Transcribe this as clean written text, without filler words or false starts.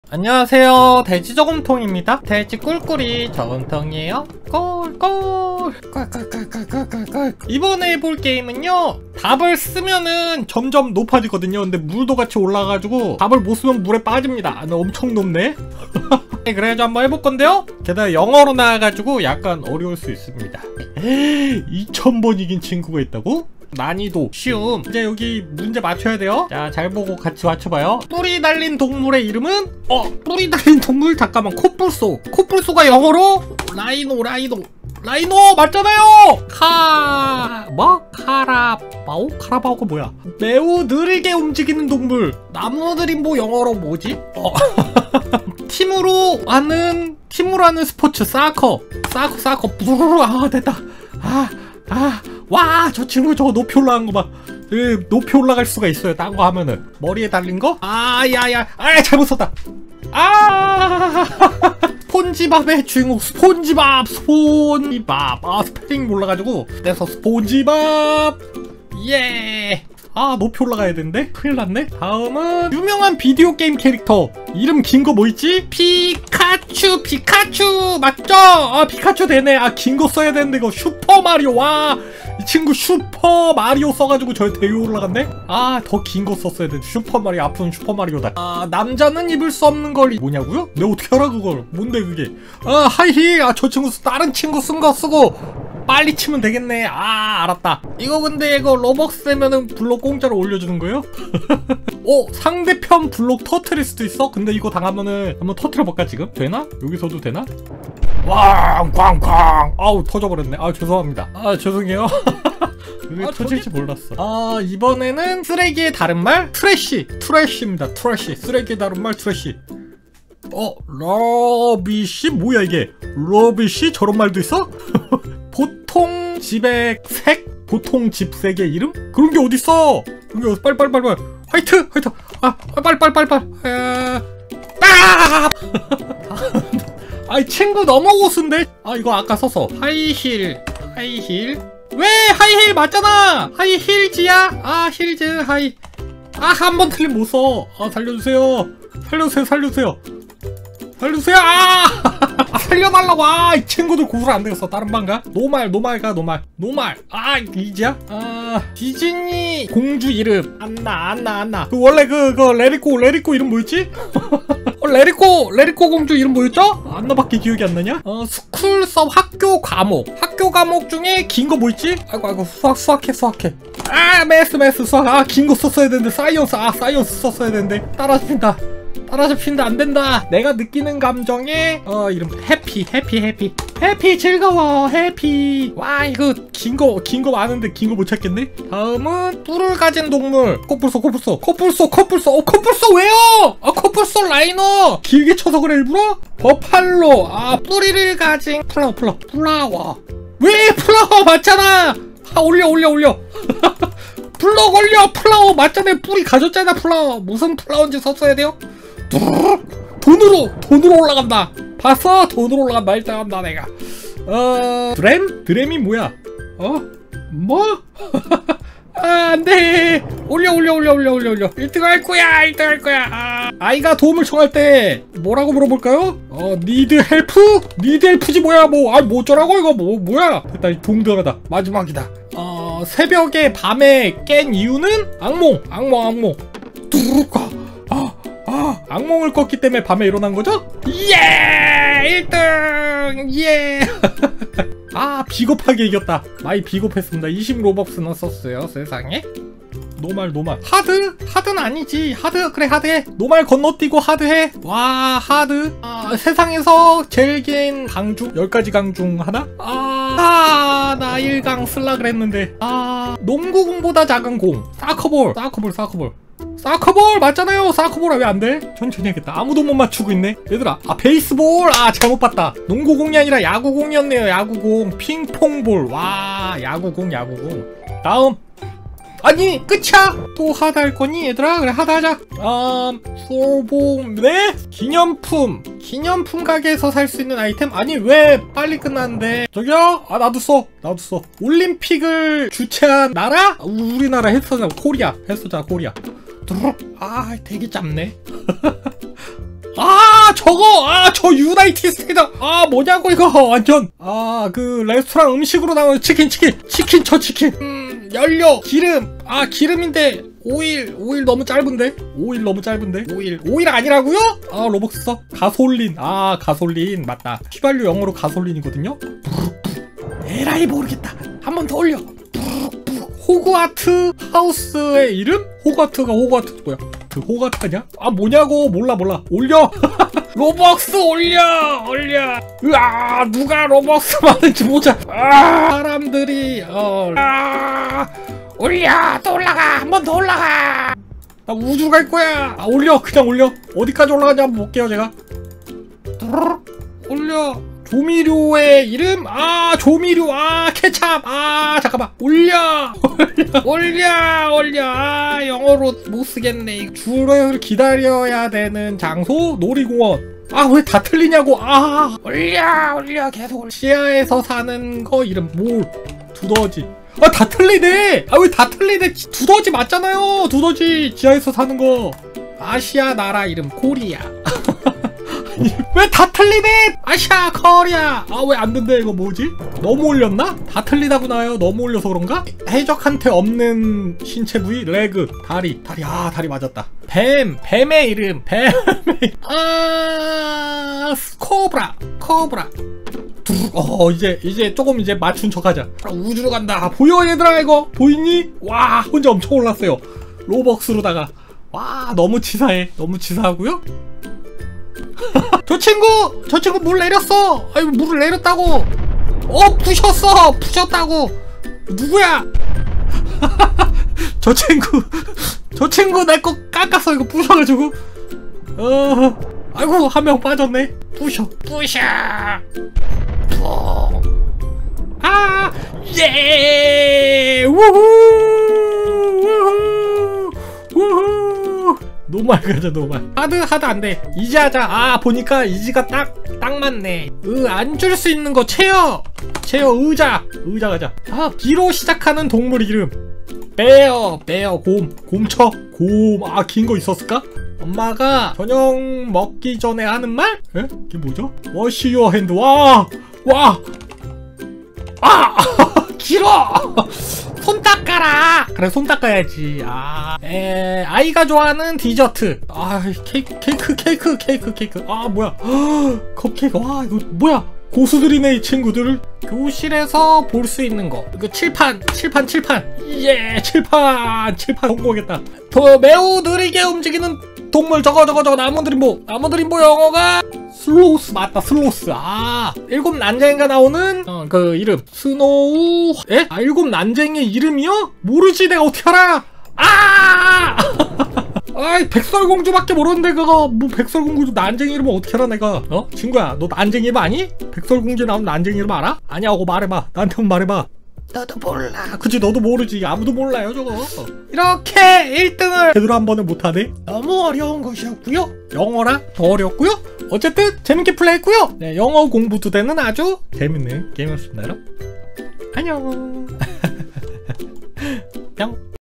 안녕하세요, 돼지 저금통입니다. 돼지 꿀꿀이 저금통이에요. 꿀꿀 꿀꿀꿀꿀꿀꿀. 이번에 해볼 게임은요, 답을 쓰면은 점점 높아지거든요. 근데 물도 같이 올라가지고 답을 못 쓰면 물에 빠집니다. 엄청 높네. 그래가지고 한번 해볼 건데요, 게다가 영어로 나와가지고 약간 어려울 수 있습니다. 2000번 이긴 친구가 있다고? 난이도 쉬움. 이제 여기 문제 맞춰야 돼요. 자, 잘 보고 같이 맞춰봐요. 뿔이 달린 동물의 이름은? 뿔이 달린 동물, 잠깐만. 코뿔소. 코뿔소가 영어로? 라이노 맞잖아요. 카라바오? 카라바오가 뭐야? 매우 느리게 움직이는 동물. 나무드림보 영어로 뭐지? 팀으로 하는 스포츠. 사커. 부르르. 됐다. 와, 저 친구 저거 높이 올라간 거 봐. 높이 올라갈 수가 있어요. 딴 거 하면은. 머리에 달린 거? 잘못 썼다. 스폰지밥의 주인공, 스폰지밥. 스펠링 몰라가지고. 그래서 스폰지밥. 예. 높이 올라가야 되는데? 큰일 났네? 다음은 유명한 비디오 게임 캐릭터. 이름 긴 거 뭐 있지? 피카츄 맞죠? 피카츄 되네. 긴 거 써야 되는데 이거 슈퍼마리오. 와, 이 친구 슈퍼마리오 써가지고 저 대위 올라갔네? 더 긴 거 썼어야 돼. 슈퍼마리오, 아픈 슈퍼마리오다. 남자는 입을 수 없는 걸 뭐냐고요? 내가 어떻게 알아 그걸? 뭔데 그게? 하이힐. 저 친구 다른 친구 쓴 거 쓰고 빨리 치면 되겠네. 알았다. 이거 근데 이거 로벅스 되면은 블록 공짜로 올려주는 거예요? 상대편 블록 터트릴 수도 있어? 근데 이거 당하면은 한번 터트려볼까 지금? 되나? 여기서도 되나? 꽝! 터져버렸네. 죄송합니다. 죄송해요. 왜 터질지 몰랐어. 이번에는 쓰레기의 다른 말? 트래쉬입니다. 트래쉬. 쓰레기의 다른 말 트래쉬. 러비쉬? 뭐야 이게? 러비쉬? 저런 말도 있어? 보통 집의 색? 보통 집 색의 이름? 그런 게 어딨어? 그런 게 빨리. 화이트! 빨리. 친구 너무 고수인데? 이거 아까 써서. 하이힐. 왜? 하이힐 맞잖아! 하이힐즈야? 힐즈, 하이. 한 번 틀리면 못 써. 살려주세요. 살려달라고. 이 친구들 고소를 안 되겠어. 다른 방 가? 노말. 이지야? 디즈니 공주 이름 안나. 원래 레리코 이름 뭐였지? 레리코 공주 이름 뭐였죠? 안나밖에 기억이 안 나냐? 스쿨 썸 학교 과목 중에 긴 거 뭐였지? 아이고 수학해. 매스 수학. 긴 거 썼어야 되는데. 사이언스 썼어야 되는데. 따라잡힌다. 안 된다. 내가 느끼는 감정의 이름 해피. 즐거워. 해피. 와, 이거 긴 거 많은데 긴 거 못 찾겠네. 다음은 뿔을 가진 동물. 코뿔소. 코뿔소 왜요? 코뿔소 라이너. 길게 쳐서 그래 일부러? 버팔로. 뿌리를 가진 플라워. 왜? 플라워 맞잖아. 올려. 블럭 올려. 플라워 맞잖아. 뿌리 가졌잖아. 플라워. 무슨 플라워인지 썼어야 돼요? 돈으로 올라간다. 봤어? 돈으로 올라간다. 일단 한다 내가. 드램이 뭐야? 뭐? 안돼. 올려. 1등 할 거야. 아이가 도움을 청할 때 뭐라고 물어볼까요? need help지 뭐야? 뭐 어쩌라고 이거 뭐야? 됐다. 동등하다. 마지막이다. 새벽에 밤에 깬 이유는 악몽. 뚜루까. 악몽을 꿨기 때문에 밤에 일어난 거죠? 예! 1등! 예! 비겁하게 이겼다. 많이 비겁했습니다. 20 로벅스나 썼어요. 세상에. 노말. 하드는 아니지. 하드 해. 노말 건너뛰고 하드해. 와, 하드. 세상에서 제일 긴 강중 10가지 강중 하나? 나 1강 쓸라 그랬는데. 농구공보다 작은 공. 사커볼 맞잖아요. 사커볼 왜 안 돼? 천천히 해야겠다. 아무도 못 맞추고 있네. 얘들아, 베이스볼. 잘못 봤다. 농구공이 아니라 야구공이었네요. 야구공. 핑퐁볼. 와, 야구공. 다음. 아니, 끝이야. 또 하드 할 거니 얘들아? 그래, 하드 하자. 소봉네? 기념품 가게에서 살 수 있는 아이템? 아니, 왜 빨리 끝났는데? 저기요? 나도 써. 올림픽을 주최한 나라? 우리나라 했었잖아. 코리아. 되게 짧네. 저거 저 유나이티드 스테이트 뭐냐고 이거 완전 그 레스토랑 음식으로 나오는 치킨 저 치킨 연료 기름 기름인데 오일 너무 짧은데 오일 아니라고요? 로벅스 써 가솔린 가솔린 맞다 휘발유 영어로 가솔린이거든요. 에라이 모르겠다. 한 번 더 올려. 호그와트 하우스의 이름? 호그와트 뭐야? 그 호그와트 아냐? 뭐냐고 몰라 올려. 로벅스 올려. 으아 누가 로벅스 많은지 보자. 사람들이 올려 또 올라가 한 번 더 올라가. 나 우주 갈 거야. 올려 그냥 올려. 어디까지 올라가는지 한번 볼게요 제가. 올려. 조미료의 이름? 조미료 케찹 잠깐만 올려 영어로 못 쓰겠네. 줄을 기다려야 되는 장소 놀이공원. 왜 다 틀리냐고. 올려 계속 올려. 시야에서 사는 거 이름 두더지. 다 틀리네. 왜 다 틀리네. 두더지 맞잖아요. 두더지 지하에서 사는 거. 아시아 나라 이름 코리아. 왜 다 틀리네! 아시아 커리아! 왜 안 된대 이거 뭐지? 너무 올렸나? 다 틀리다고 나요. 너무 올려서 그런가? 해적한테 없는 신체 부위 레그 다리 다리 맞았다. 뱀의 이름 코브라 이제 조금 이제 맞춘 척하자. 우주로 간다. 보여 얘들아 이거 보이니? 와 혼자 엄청 올랐어요. 로벅스로다가 너무 치사하고요. 저 친구 물 내렸어. 물을 내렸다고. 부셨다고. 누구야? 저 친구 내 거 깎았어. 이거 부셔가지고. 아이고 한 명 빠졌네. 부셔. 예. 우후. 노말 가자 노말. 하드 안돼. 이지 하자. 보니까 이지가 딱 맞네. 앉을 수 있는 거 체어 의자 가자. B로 시작하는 동물 이름 베어 곰. 긴 거 있었을까? 엄마가 저녁 먹기 전에 하는 말? 이게 뭐죠? 워시 유어 핸드. 길어. 손 닦아라. 그래 손 닦아야지. 아이가 좋아하는 디저트. 케이크. 뭐야? 컵케이크. 이거 뭐야? 고수들이네 이 친구들. 교실에서 볼 수 있는 거. 이거 칠판. 예, 칠판 성공했다. 매우 느리게 움직이는 동물 저거 나무드림보 영어가 슬로우스 맞다. 슬로우스. 일곱 난쟁이가 나오는 그 이름 스노우. 일곱 난쟁이의 이름이요? 모르지 내가 어떻게 알아. 백설공주밖에 모르는데 그거 백설공주 난쟁이 이름 어떻게 알아 내가. 친구야 너 난쟁이 이름 아니? 백설공주 나오는 난쟁이 이름 알아? 아냐고 말해봐. 나한테 한번 말해봐. 너도 몰라. 그치 너도 모르지. 아무도 몰라요 저거. 이렇게 1등을 제대로 한 번은 못하네. 너무 어려운 것이었고요. 영어라 더 어렵고요. 어쨌든 재밌게 플레이했고요. 네, 영어 공부도 되는 아주 재밌는 게임이었습니다. 안녕. 뿅.